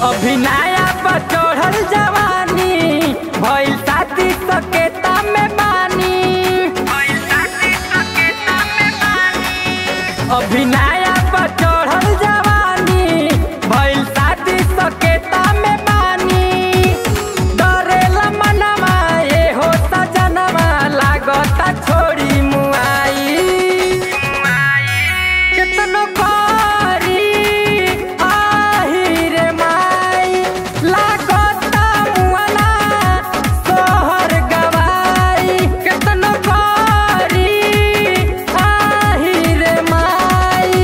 अभिनया पर चढ़ल जवानी भइल साथी सकेता में बानी। अभिनया पर चढ़ल जवानी भइल साथी सकेता में बानी। डरेला मनवा ये हो सजनवा लागता छोड़ी मुआई। कितनो करी आही रे माई लागता मुआना सोहर गवाई। कितनो करी आही रे माई।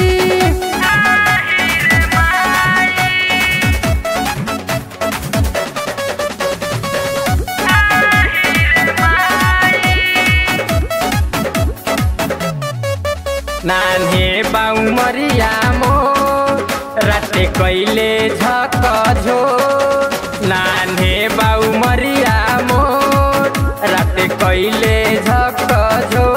नान्हे बाऊ मरिया मोर राते कैले झक झो। नान्हे बाऊ मरिया मोर राते कैले झक झो।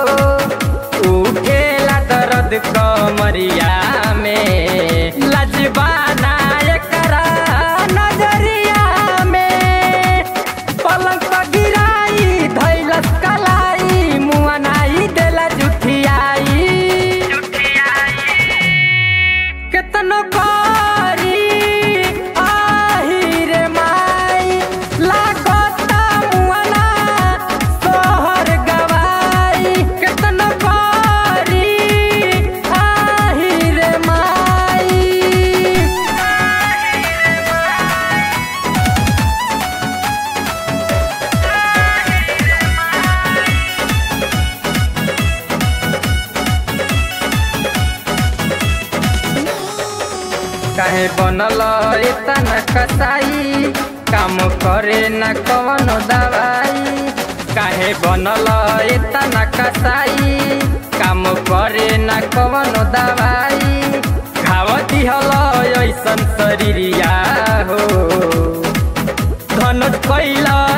उठेला दर्द कमरिया में लजबाना एकरा नजरिया में। पलंग पर गिराई धैलस कलाई मुआ नाई देला जुठियाई। कितनो करी आही रे माई लागता मुआना सोहर गवाई। कितनो करी आही रे माई। काहे बनल इतना कसाई काम करे न कवनो दवाई। काहे बनल इतना कसाई काम करे न कवनो दवाई। घाव दिहल ऐसन शरीरिया हो धनुष कैला